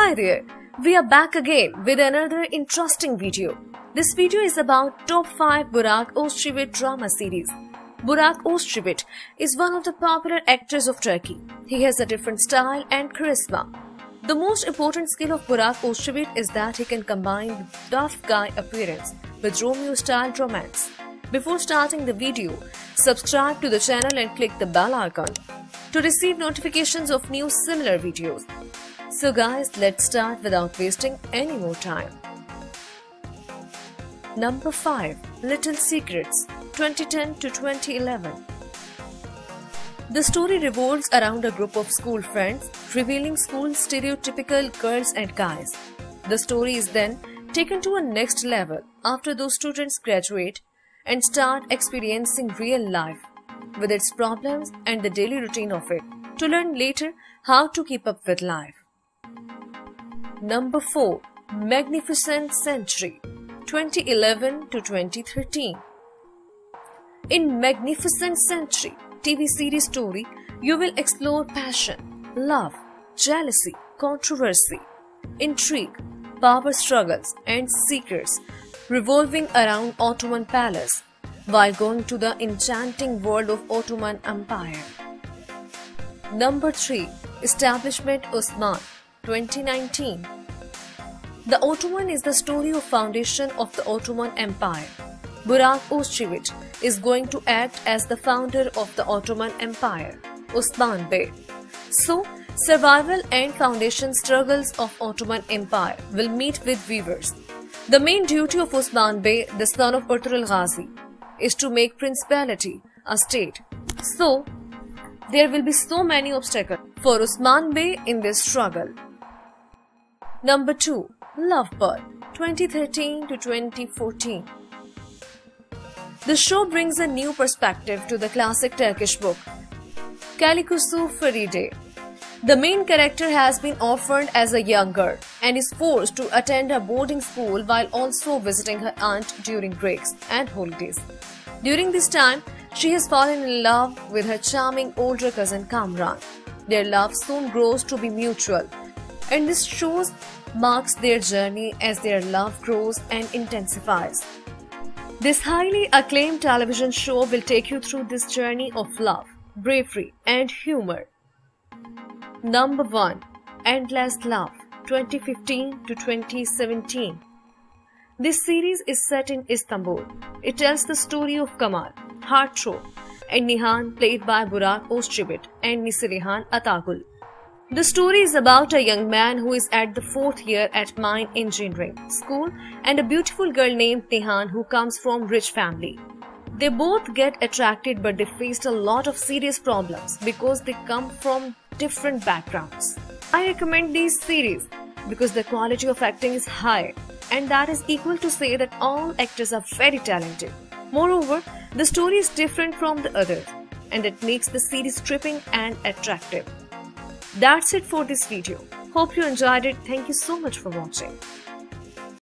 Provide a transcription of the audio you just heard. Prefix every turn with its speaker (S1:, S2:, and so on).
S1: Hi there, we are back again with another interesting video. This video is about top 5 Burak Özçivit drama series. Burak Özçivit is one of the popular actors of Turkey. He has a different style and charisma. The most important skill of Burak Özçivit is that he can combine tough guy appearance with Romeo-style romance. Before starting the video, subscribe to the channel and click the bell icon to receive notifications of new similar videos. So guys, let's start without wasting any more time. Number 5. Little Secrets, 2010 to 2011. The story revolves around a group of school friends, revealing school stereotypical girls and guys. The story is then taken to a next level after those students graduate and start experiencing real life with its problems and the daily routine of it, to learn later how to keep up with life. Number 4. Magnificent Century, 2011 to 2013. In Magnificent Century TV series story, you will explore passion, love, jealousy, controversy, intrigue, power struggles and secrets revolving around Ottoman Palace while going to the enchanting world of Ottoman Empire. Number 3. Establishment Osman, 2019. The Ottoman is the story of foundation of the Ottoman Empire. Burak Özçivit is going to act as the founder of the Ottoman Empire, Osman Bey. So, survival and foundation struggles of Ottoman Empire will meet with viewers. The main duty of Osman Bey, the son of Ertuğrul Ghazi, is to make principality a state. So, there will be so many obstacles for Osman Bey in this struggle. Number 2. Lovebird, 2013 to 2014. The show brings a new perspective to the classic Turkish book, Kalikusu Feride. The main character has been orphaned as a young girl and is forced to attend a boarding school while also visiting her aunt during breaks and holidays. During this time, she has fallen in love with her charming older cousin Kamran. Their love soon grows to be mutual, and this show marks their journey as their love grows and intensifies. This highly acclaimed television show will take you through this journey of love, bravery and humor. Number 1. Endless Love, 2015 to 2017. This series is set in Istanbul. It tells the story of Kamal, heartthrob, and Nihan, played by Burak Özçivit and Neslihan Atagül. The story is about a young man who is at the 4th year at mine engineering school and a beautiful girl named Nihan who comes from rich family. They both get attracted, but they faced a lot of serious problems because they come from different backgrounds. I recommend these series because the quality of acting is high, and that is equal to say that all actors are very talented. Moreover, the story is different from the others, and it makes the series gripping and attractive. That's it for this video. Hope you enjoyed it. Thank you so much for watching.